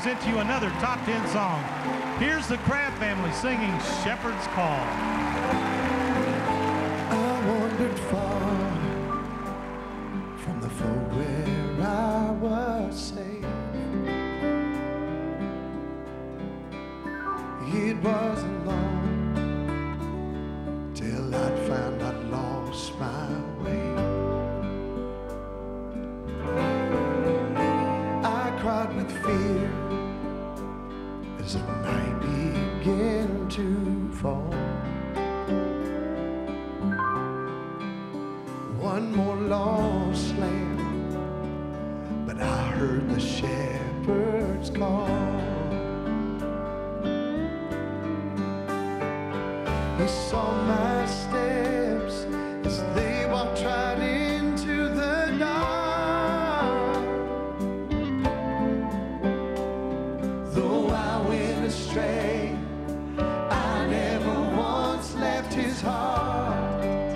present to you another top 10 song. Here's the Crabb family singing Shepherd's Call. I wandered far from the fold where I was safe. It wasn't long till I'd found I'd lost my way. I cried with fear as the night began to fall. One more lost lamb, but I heard the shepherd's call. He saw my steps as they walked right into the dark. Though I went astray, I never once left his heart.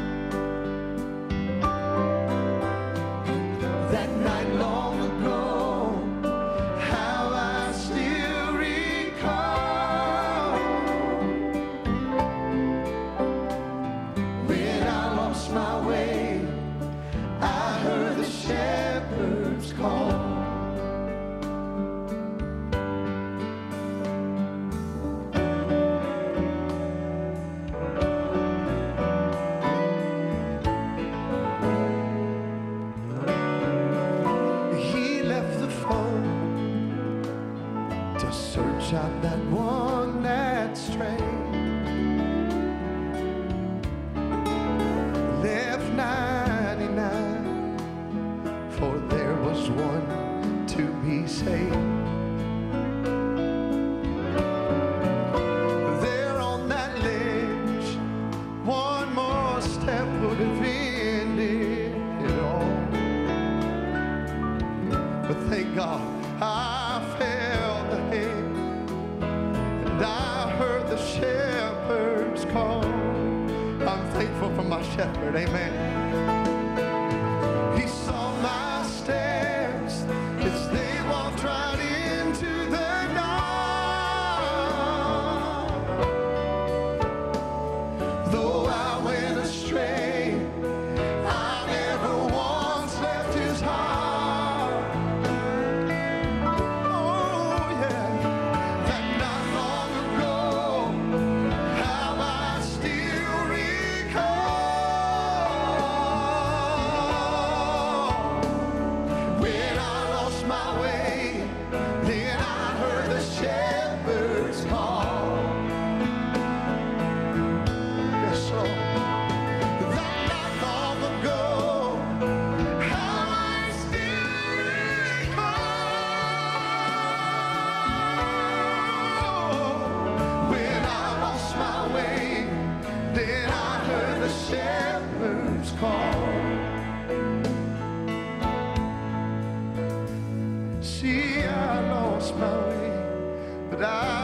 That night long ago, how I still recall. When I lost my way, I heard the shepherd's call. To search out that one that strayed, left 99, for there was one to be saved. There on that ledge, one more step would have ended it all. But thank God I felt the hand, and I heard the shepherd's call. I'm thankful for my shepherd, amen. He saw my steps as they walked right into the dark. Though I went astray, I never once left his heart. Then I heard the shepherd's call. See, I lost my way, but I